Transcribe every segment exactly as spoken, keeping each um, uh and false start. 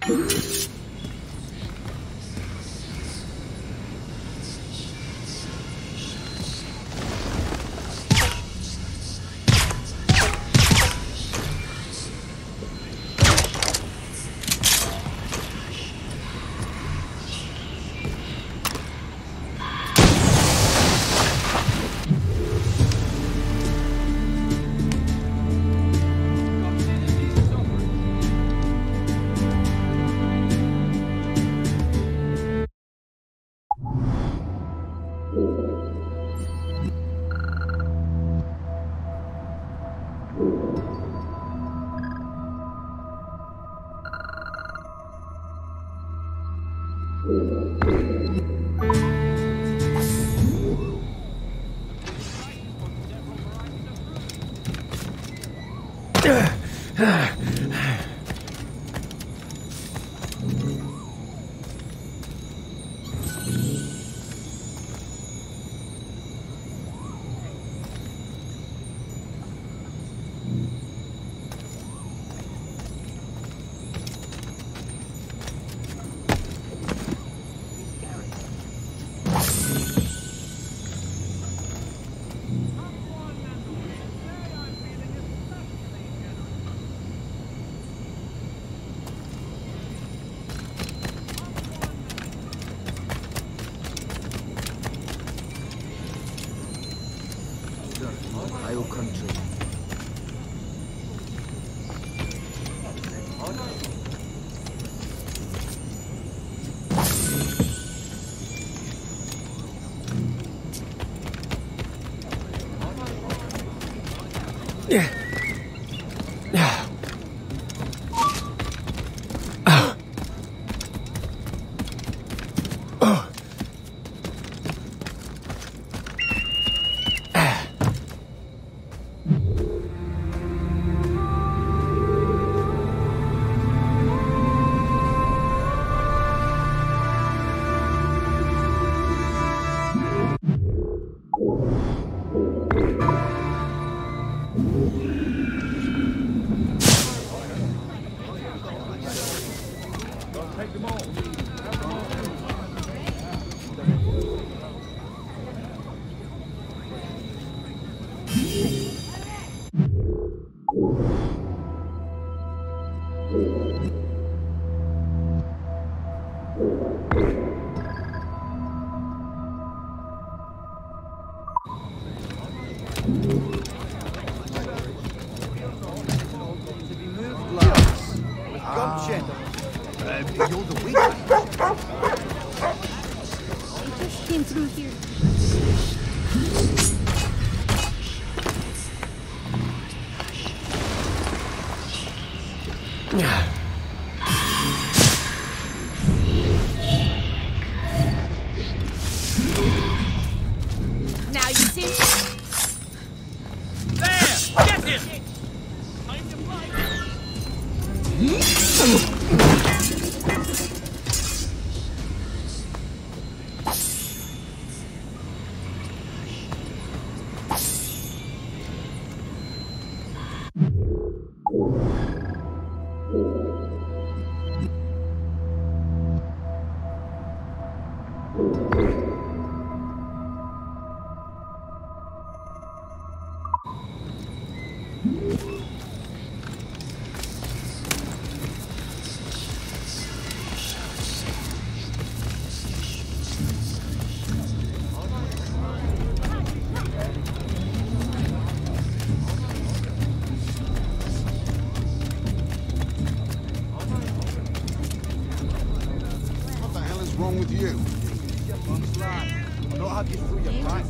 Ohio country. Yeah. Came through here. Yeah. Now you see. There! Get him! Time to fight! What the hell is wrong with you? I don't have you through your back.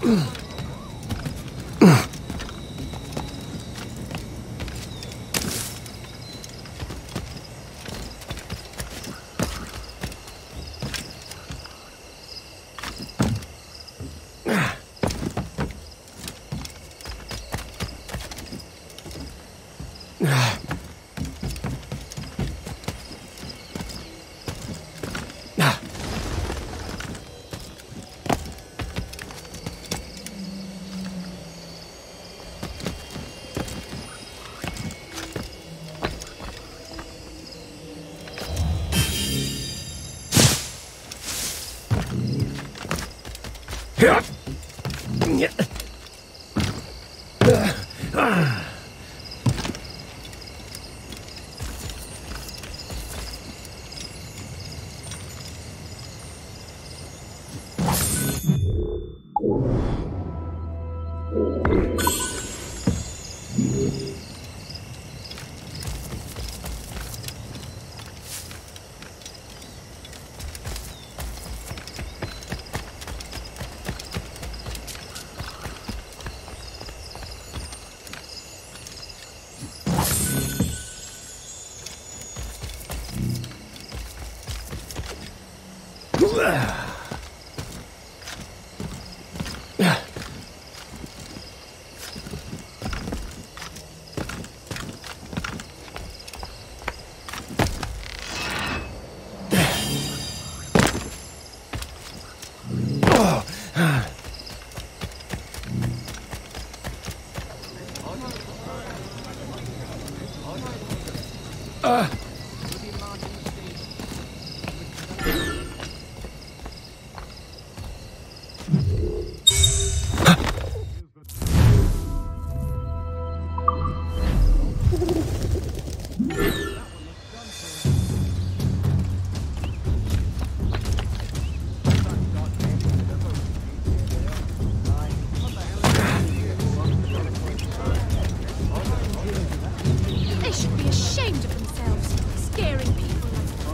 They should be ashamed of themselves, scaring people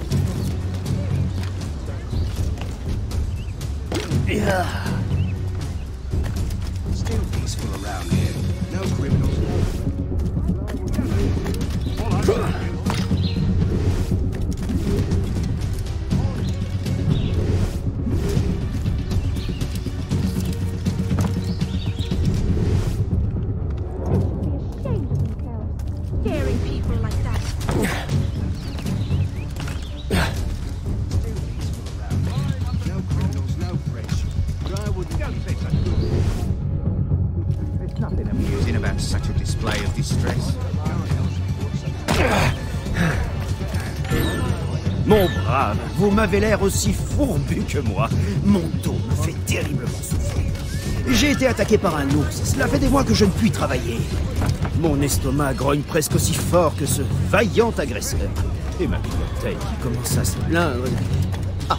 like that. Yeah. Still peaceful around here. No criminals. Scaring people like that. No criminals, no pressure. I wouldn't don't say such good. There's nothing amusing about such a display of distress. Mon brave, vous m'avez l'air aussi fourbu que moi. Mon dos me fait terriblement souffrir. J'ai été attaqué par un ours. Cela fait des mois que je ne puis travailler. Mon estomac grogne presque aussi fort que ce vaillant agresseur. Et ma clientèle qui commence à se plaindre. Ah.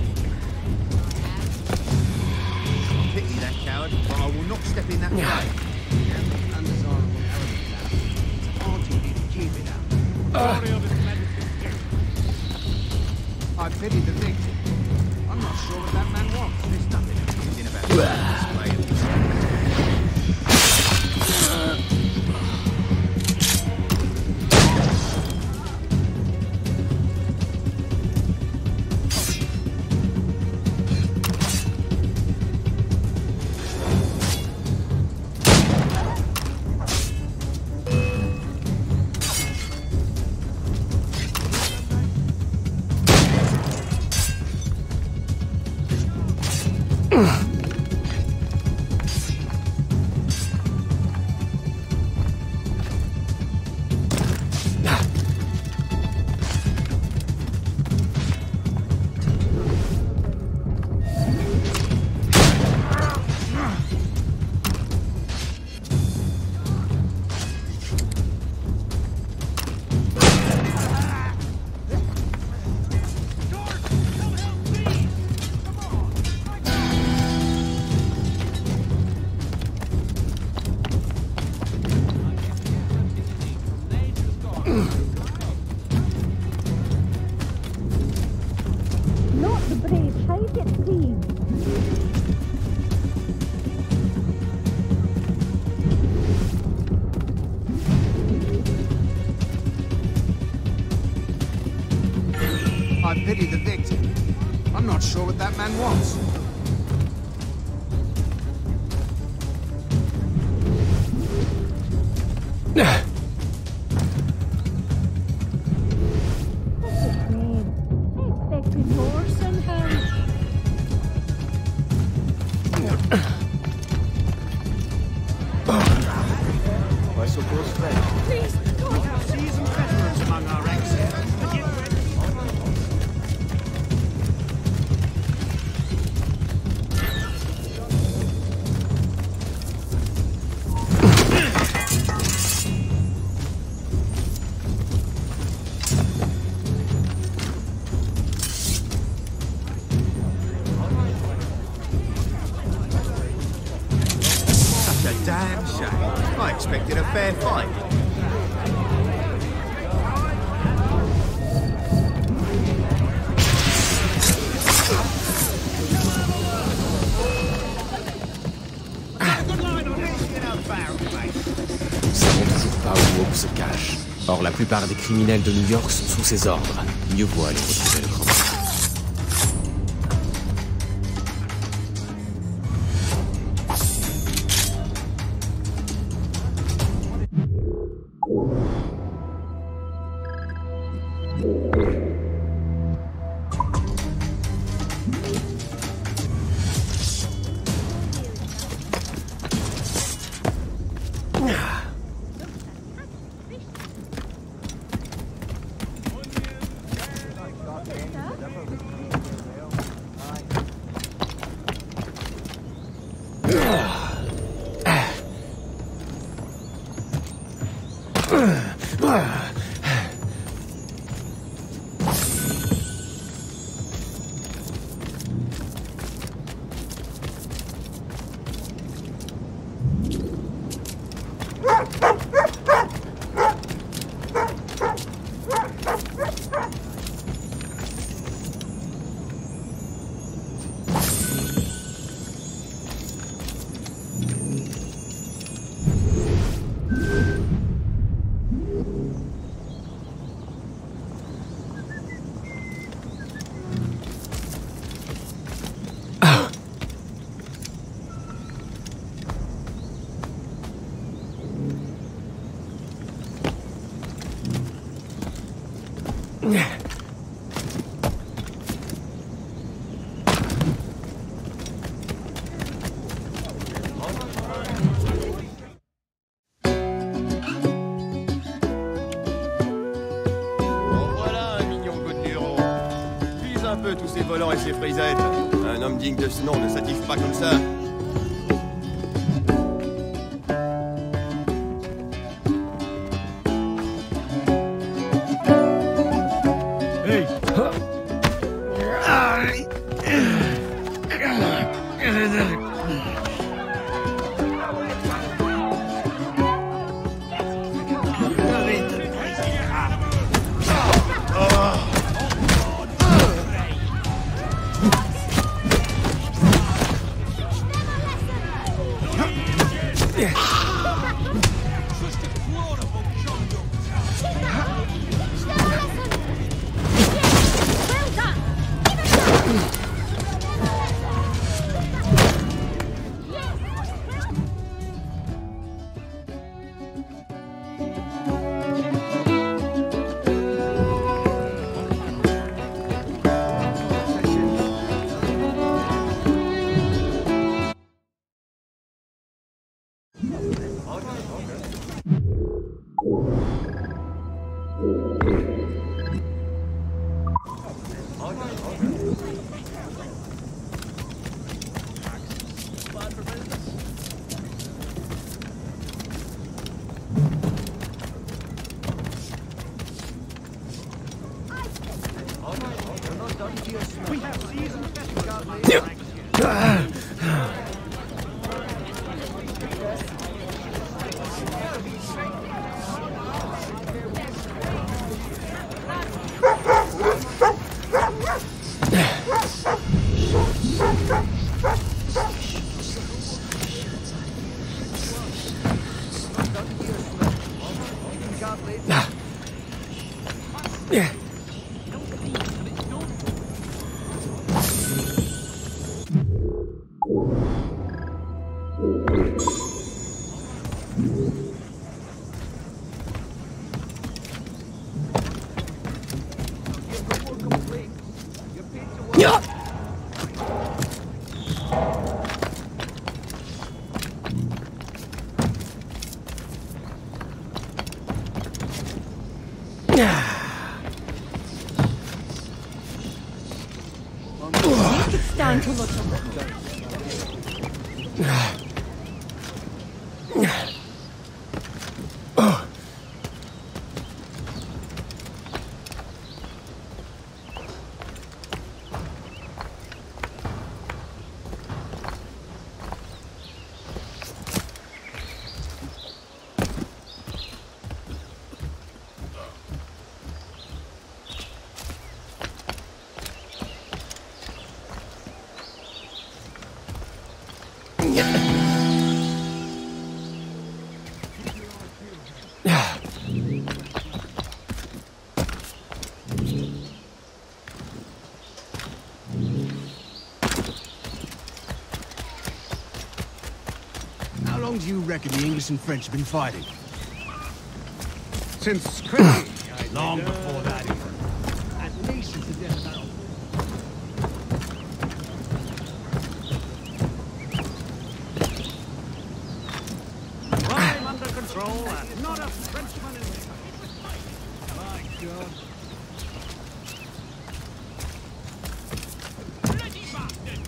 Pity that coward, but I will not step in that way. Undesirable element. Auntie didn't keep it up. I pity the victim. I'm not sure what that man wants. There's nothing amusing about this display of distress. Not the brave, hide it, please. that man wants. Damn shame. I expected a fair fight. Nous savons toujours pas où Hope se cache. Or, la plupart des criminels de New York sont sous ses ordres. Mieux vaut aller retrouver le grand. Tous ces volants et ces frisettes. Un homme digne de ce nom ne s'attive pas comme ça. Hey. think it's time to look around. How long do you reckon the English and French have been fighting? Since Crécy. Long before that, even. At least since the death of Harold. Crime under control and not a Frenchman in sight. My God. Bloody bastard!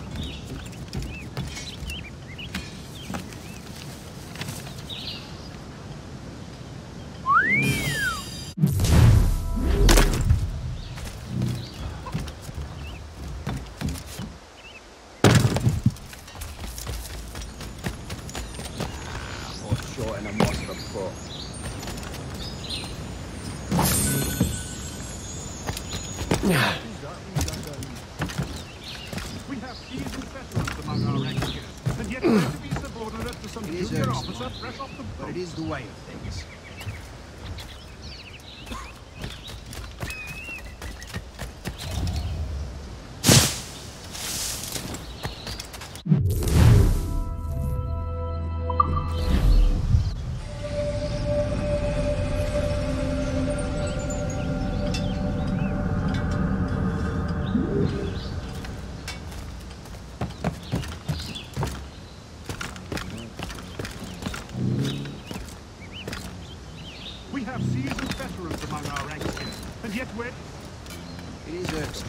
Short and a moss of a foot. We have seasoned veterans among our ranks here, and yet we're to be subordinate to some It is junior irksome, officer fresh off the but boat. it is the way of things. We have seasoned veterans among our ranks here, and yet we're... It is irksome.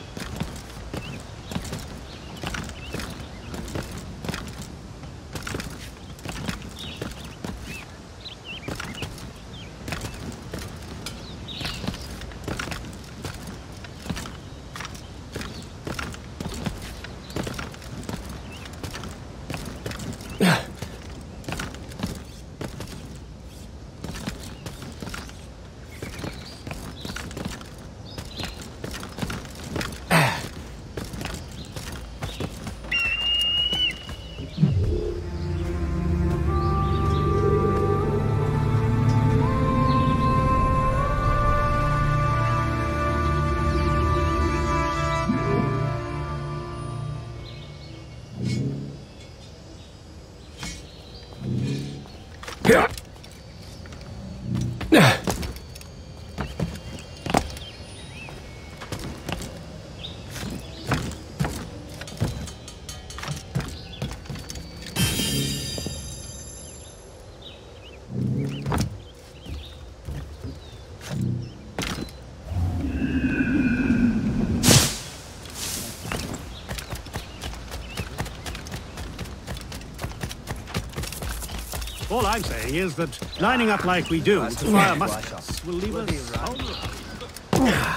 All I'm saying is that lining up like we do to fire muskets will leave us vulnerable.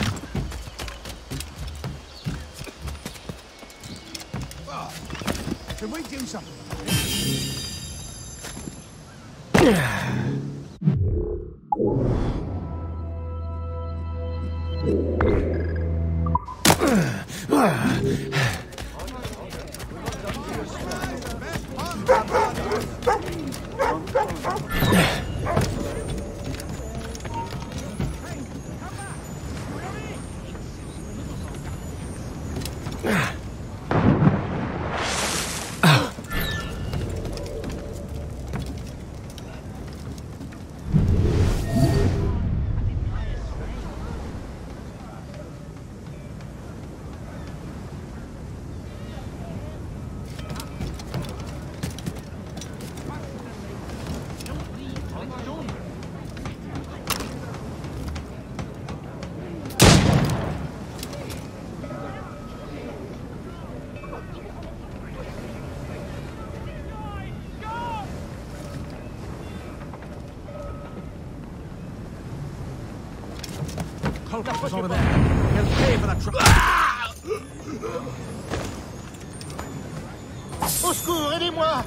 Can we do something? culprit is over there. He'll pay for that truck. Au secours, aidez-moi!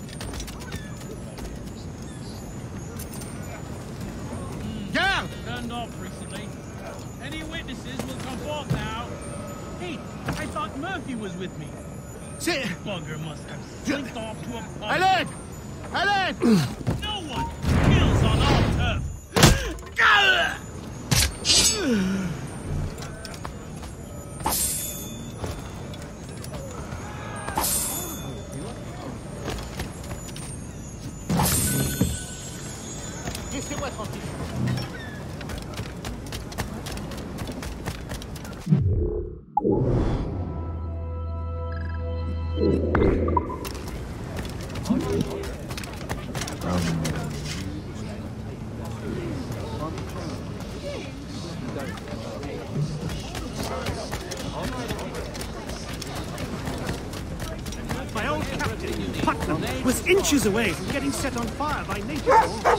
Garde! Turned off recently. Any witnesses will come forth now. Hey, I thought Murphy was with me. C'est... Bugger must have slinked off to a pub. À l'aide! À l'aide! No one kills on our turf. Laissez-moi tranquille. My old captain, Putnam, was inches away from getting set on fire by natives.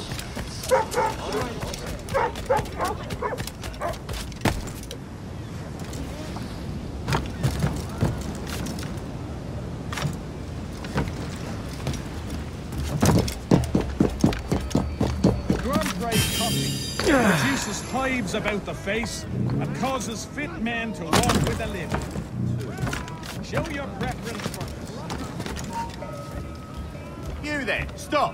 Produces hives about the face and causes fit men to walk with a limp. Show your preference first. You then, stop!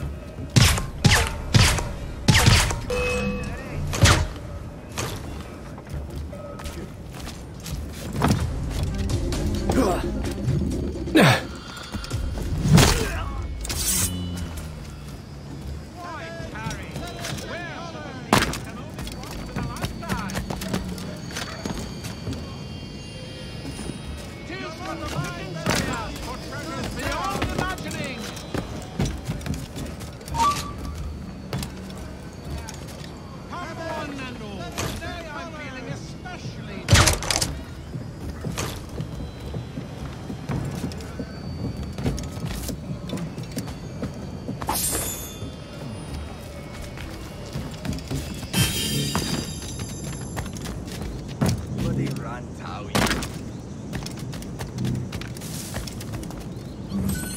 Bloody Rantau.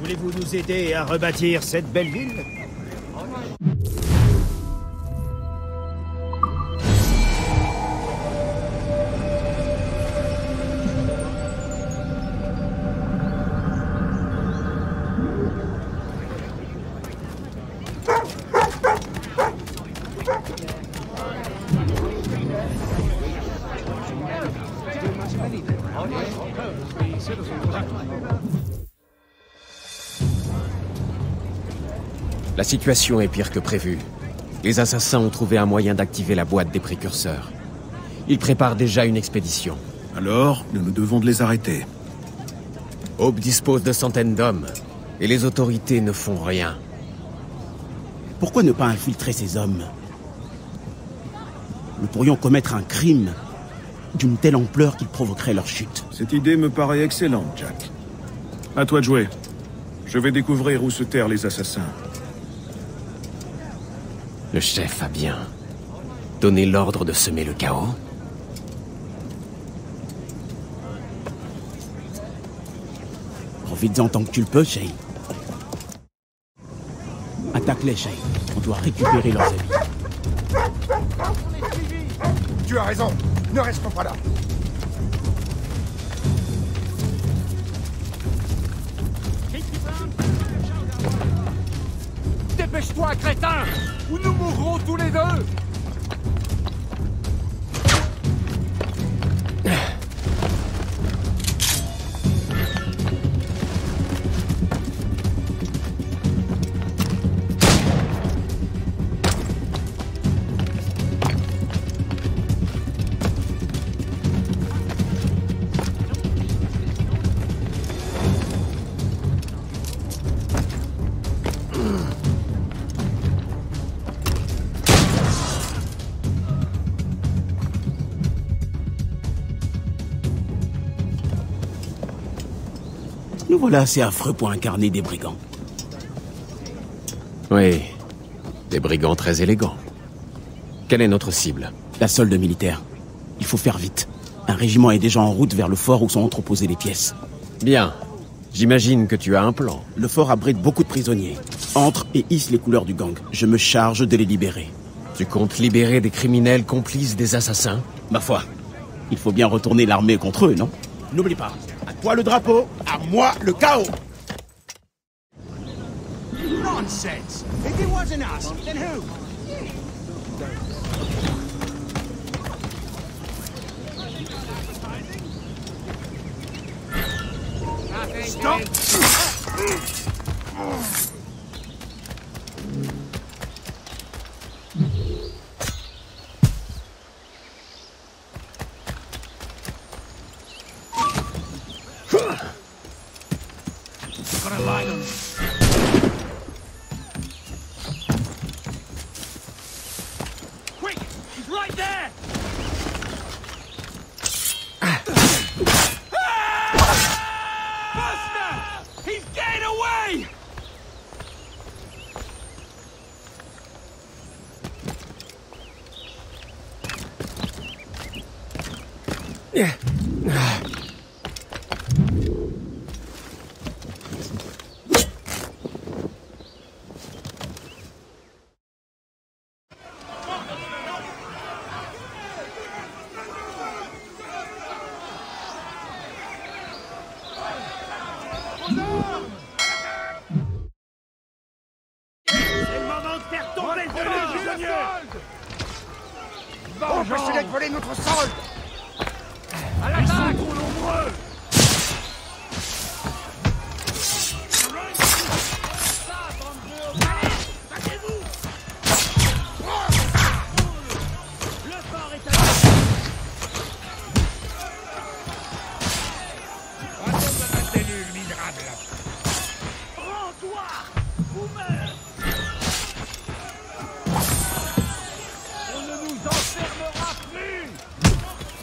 Voulez-vous nous aider à rebâtir cette belle ville? La situation est pire que prévu. Les assassins ont trouvé un moyen d'activer la boîte des précurseurs. Ils préparent déjà une expédition. Alors, nous nous devons de les arrêter. Aube dispose de centaines d'hommes, et les autorités ne font rien. Pourquoi ne pas infiltrer ces hommes? Nous pourrions commettre un crime d'une telle ampleur qu'il provoquerait leur chute. Cette idée me paraît excellente, Jack. À toi de jouer. Je vais découvrir où se terrent les assassins. Le chef a bien donné l'ordre de semer le chaos. Profites-en tant que tu le peux, Shay. Attaque-les, Shay. On doit récupérer leurs habits. Tu as raison. Ne restons pas là. Dépêche-toi, crétin, ou nous mourrons tous les deux. Nous voilà assez affreux pour incarner des brigands. Oui, des brigands très élégants. Quelle est notre cible? La solde militaire. Il faut faire vite. Un régiment est déjà en route vers le fort où sont entreposées les pièces. Bien. J'imagine que tu as un plan. Le fort abrite beaucoup de prisonniers. Entre et hisse les couleurs du gang. Je me charge de les libérer. Tu comptes libérer des criminels complices des assassins? Ma foi, il faut bien retourner l'armée contre eux, non? N'oublie pas, à toi le drapeau, à moi le chaos. Nonsense! If it wasn't us, then who? Stop! Gotta line them. Quick! He's right there! Buster! He's getting away! Yeah. Empêchez-les de voler notre solde! À l'attaque! Ils sont trop nombreux! Allez, attaquez-vous! Le fort est à l'heure! Attends de ma cellule, misérable! Rends-toi! Ou meurs! On ne nous enfermera plus!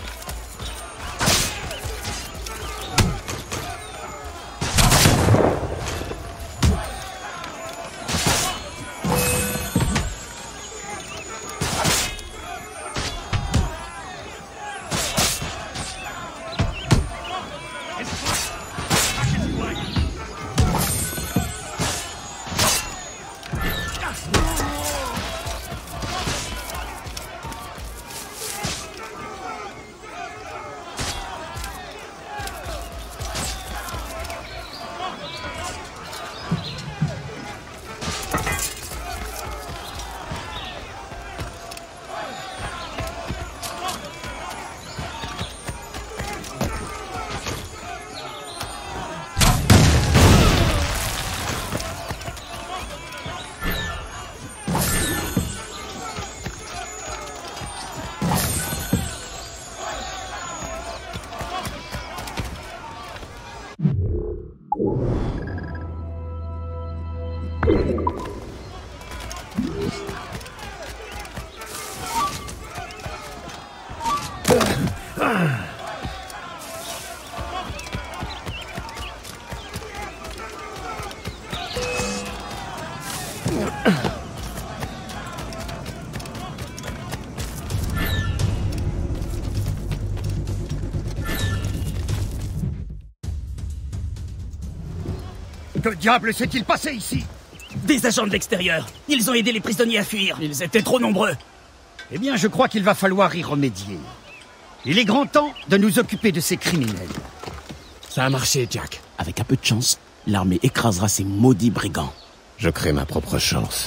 Que diable s'est-il passé ici? Des agents de l'extérieur. Ils ont aidé les prisonniers à fuir. Ils étaient trop nombreux. Eh bien, je crois qu'il va falloir y remédier. Il est grand temps de nous occuper de ces criminels. Ça a marché, Jack. Avec un peu de chance, l'armée écrasera ces maudits brigands. Je crée ma propre chance.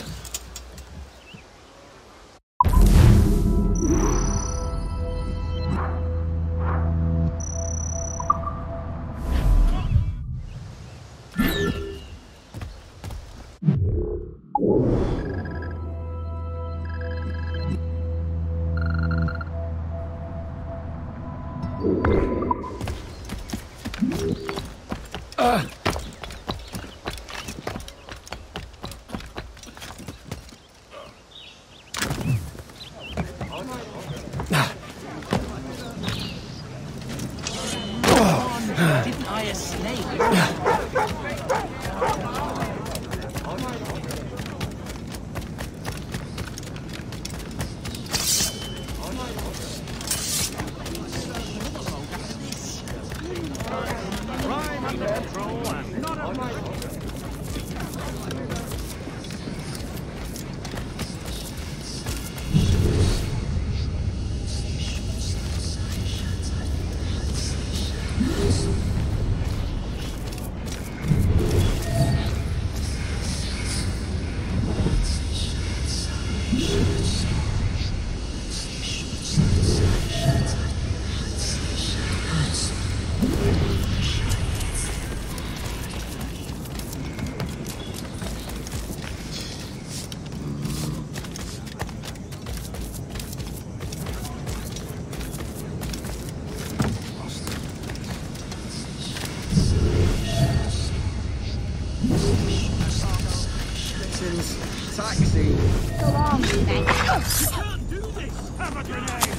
Ah. Taxi. Go on, then. You can't do this! Have a grenade!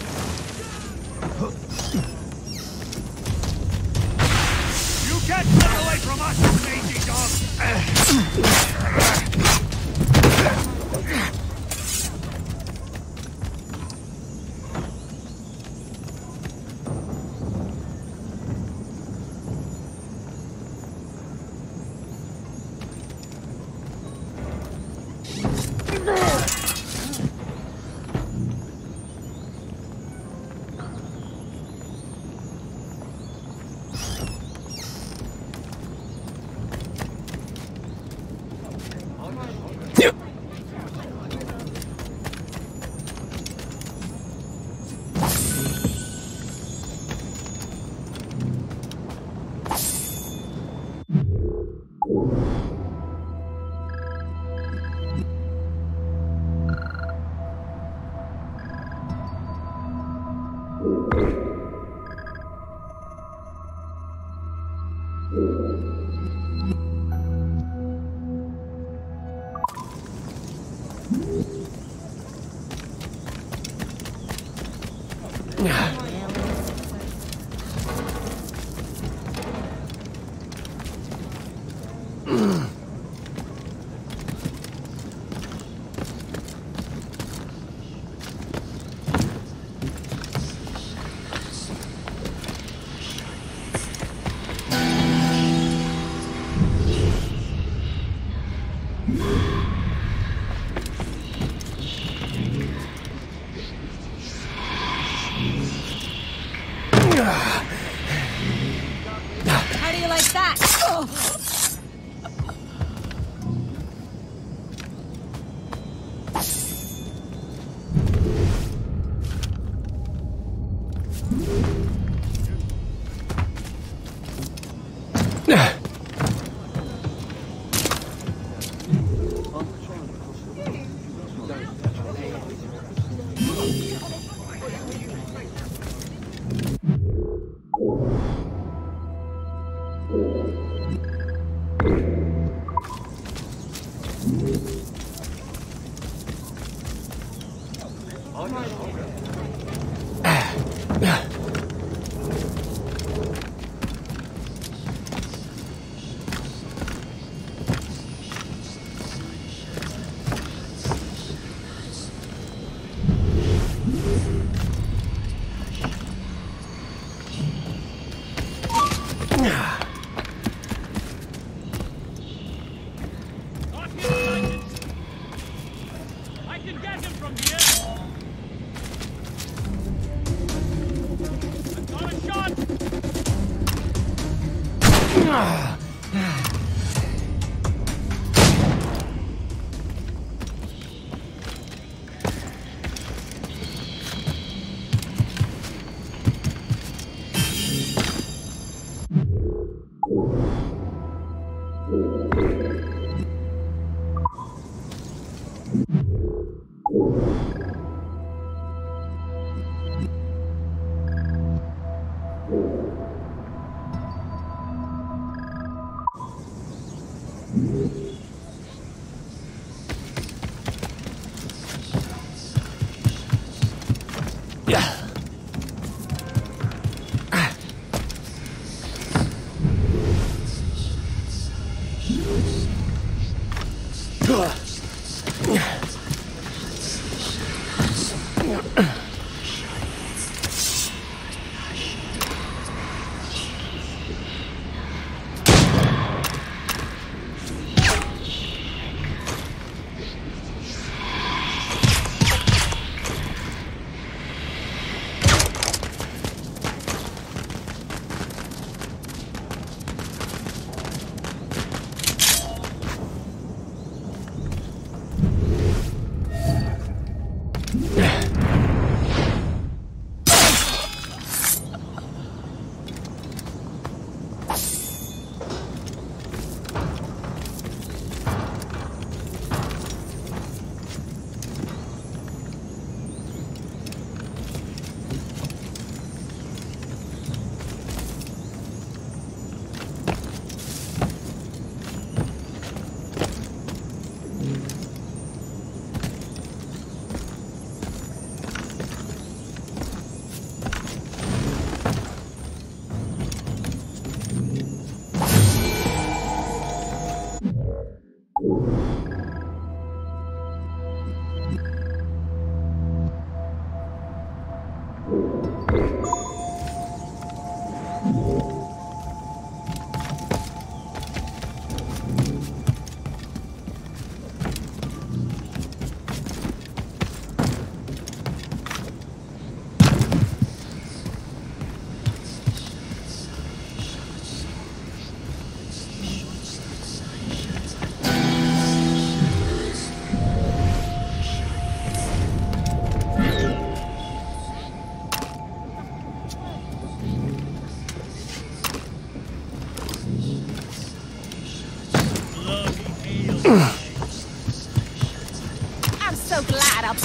You can't get away from us, you mangy dog! How do you like that? Oh. I'm so glad I'm...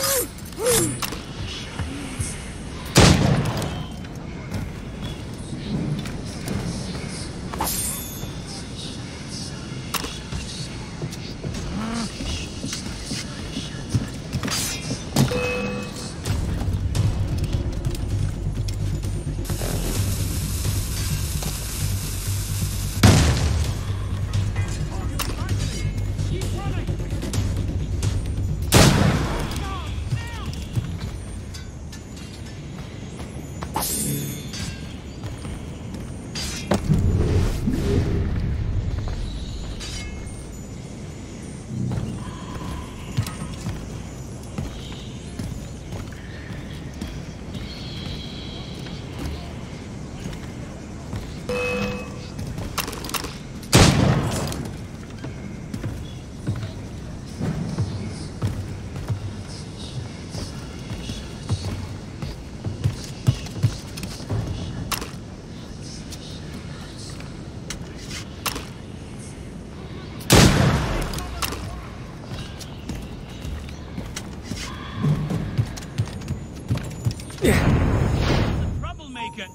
Troublemaker.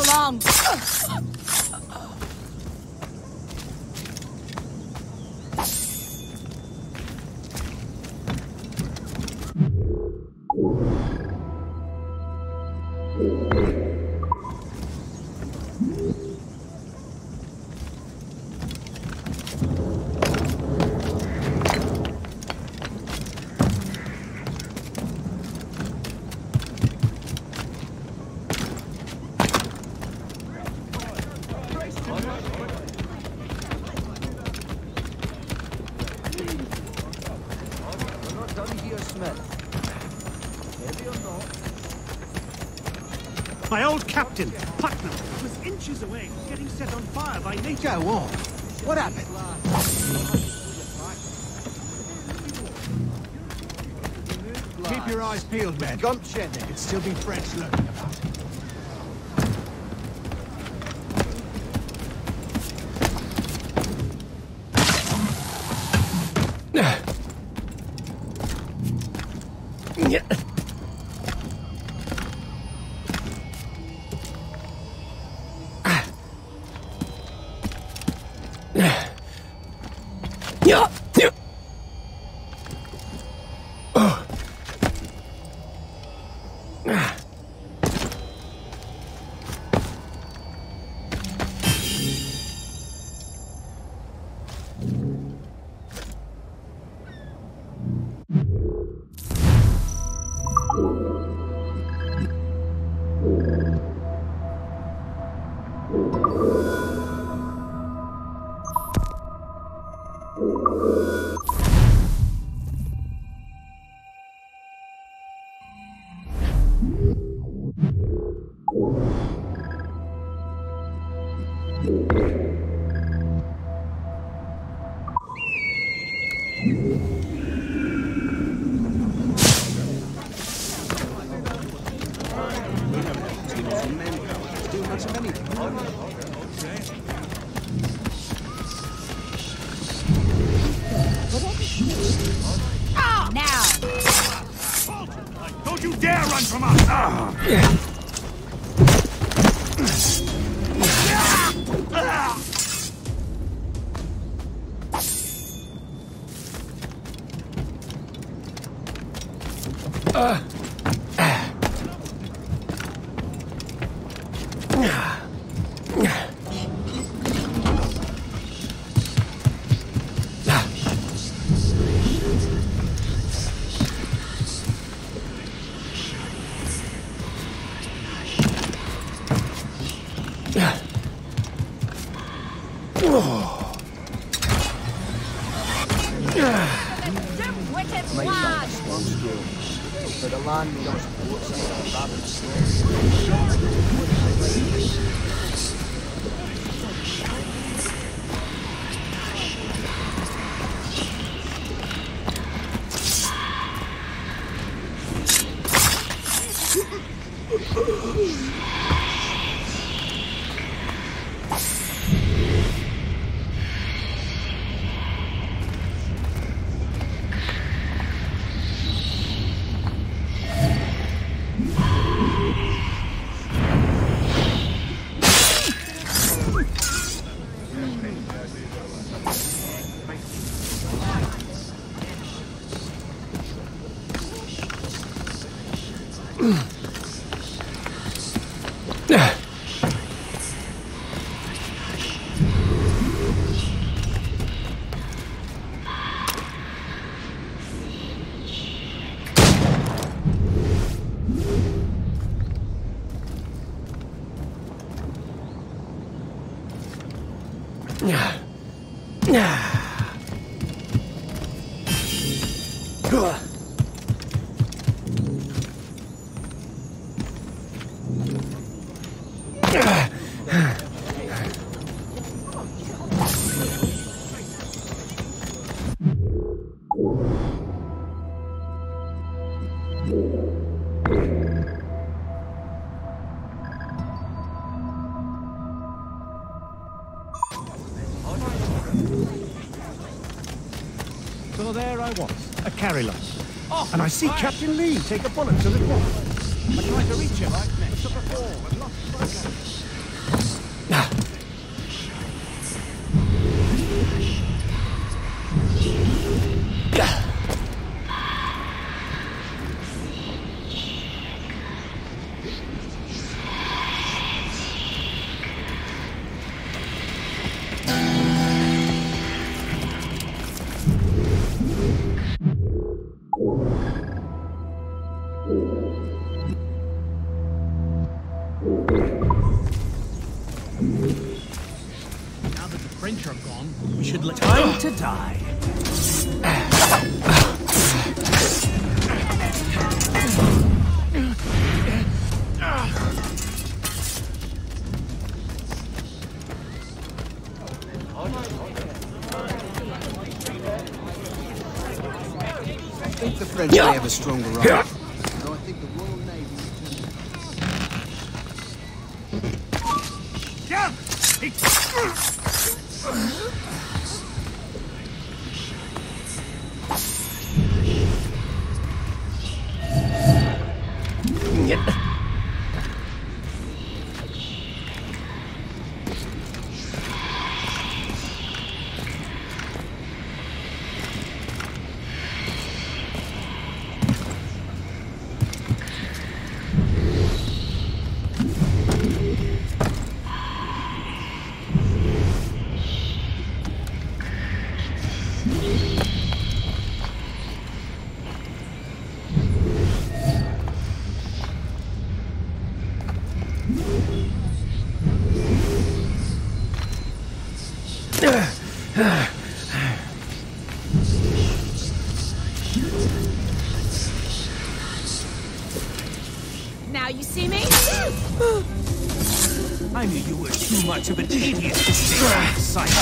long. My old captain, Putnam, was inches away, getting set on fire by nature. Go on. What happened? Keep your eyes peeled, man. Gumption, there could still be French lurking about. Yeah. Don't you dare run from us! Ah. Uh. So there I was, a carry line. Oh, and I see fire. Captain Lee take a bullet to the wall. I tried to reach him, I took a fall and lost focus. Now that the French are gone, we should let Time to die. I think the French may have a stronger arm. Though I think the Royal Navy Now you see me? I knew you were too much of an idiot to stay out of sight.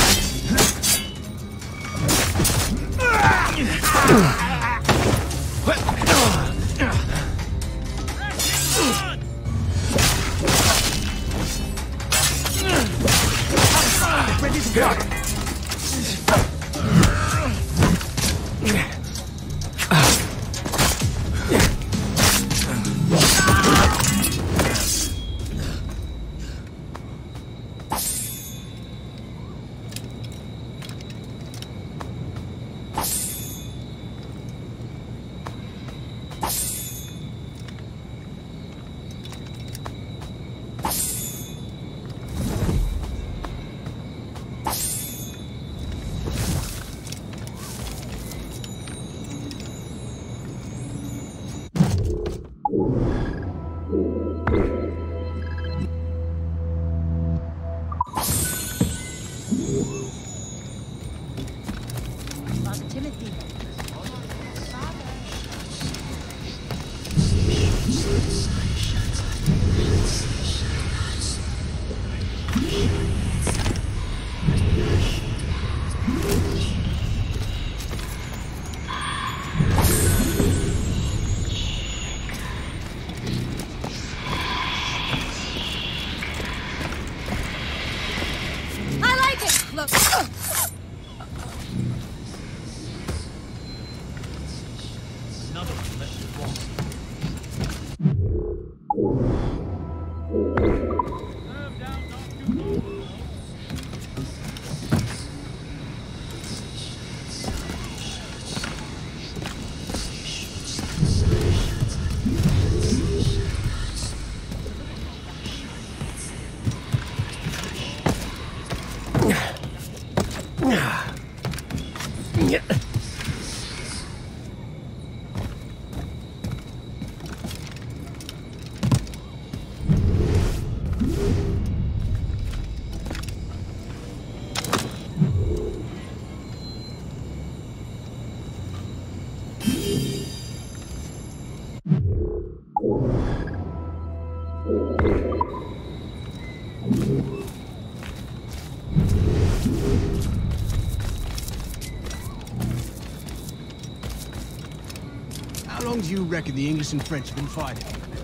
Ready to go. Timothy. I like it. Look. another one left to walk. How long do you reckon the English and French have been fighting?